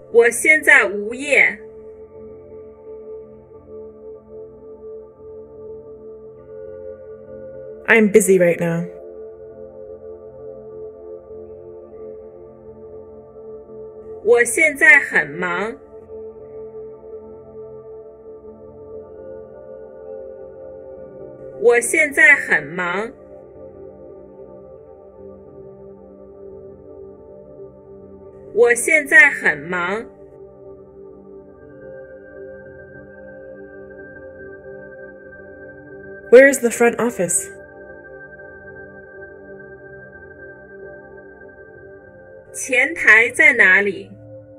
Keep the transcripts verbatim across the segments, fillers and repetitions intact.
我现在无业。 I'm busy right now. 我现在很忙。我现在很忙。我现在很忙。 Where is the front office? 前台在哪里？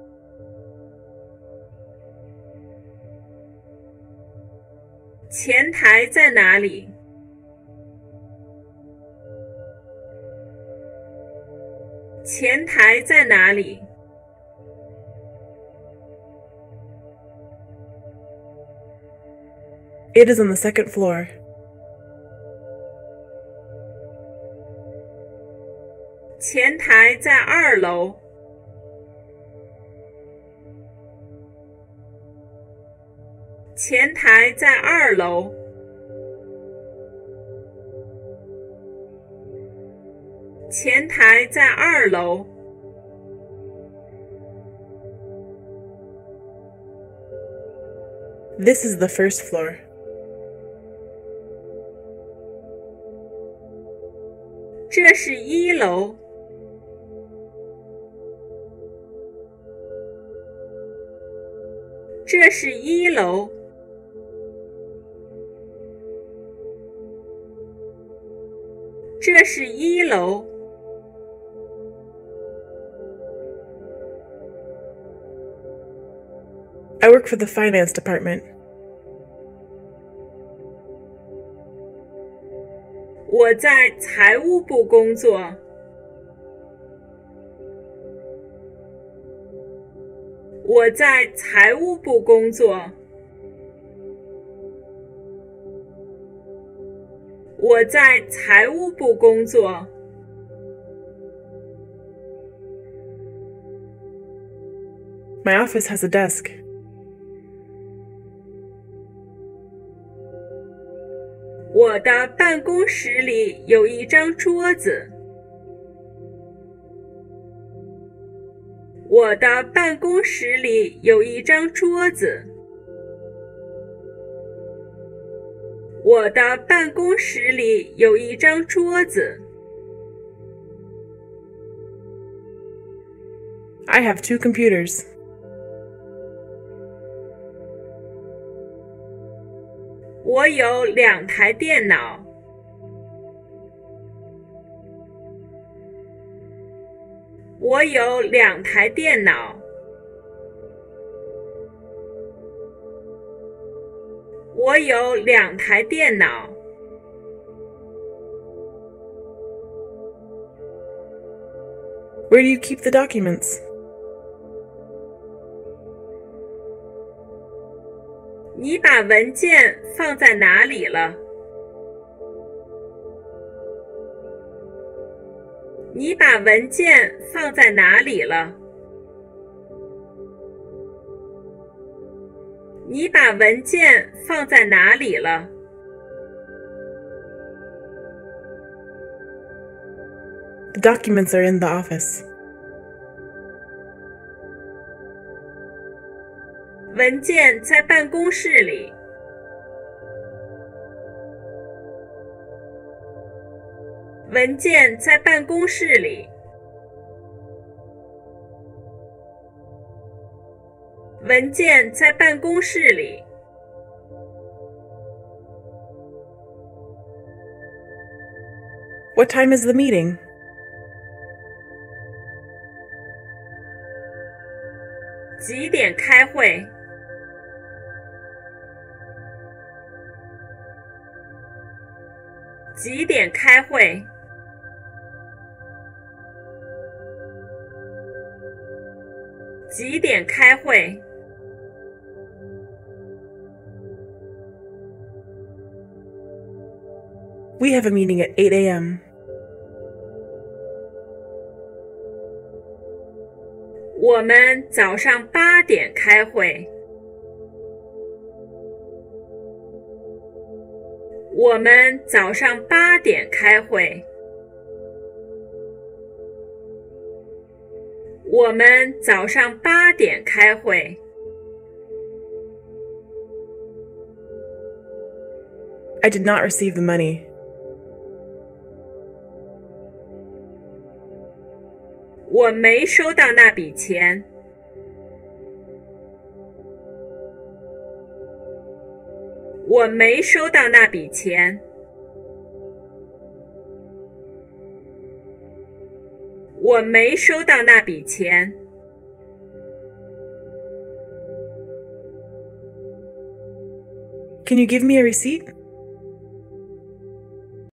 前台在哪里？前台在哪里？ It is on the second floor. 前台在二楼。前台在二楼。前台在二楼。 This is the first floor. 这是一楼。这是一楼。这是一楼。 I work for the finance department. 我在财务部工作。我在财务部工作。我在财务部工作。 My office has a desk. 我的办公室里有一张桌子。我的办公室里有一张桌子。我的办公室里有一张桌子。 I have two computers. 我有两台电脑。我有两台电脑。我有两台电脑。 Where do you keep the documents? 你把文件放在哪里了？你把文件放在哪里了？你把文件放在哪里了？ The documents are in the office. 文件在办公室里。文件在办公室里。文件在办公室里。 What time is the meeting? 几点开会？几点开会？几点开会？ We have a meeting at eight a m 我们早上八点开会。我们早上八点开会。我们早上八点开会。 I did not receive the money. 我没收到那笔钱。我没收到那笔钱。我没收到那笔钱。 Can you give me a receipt?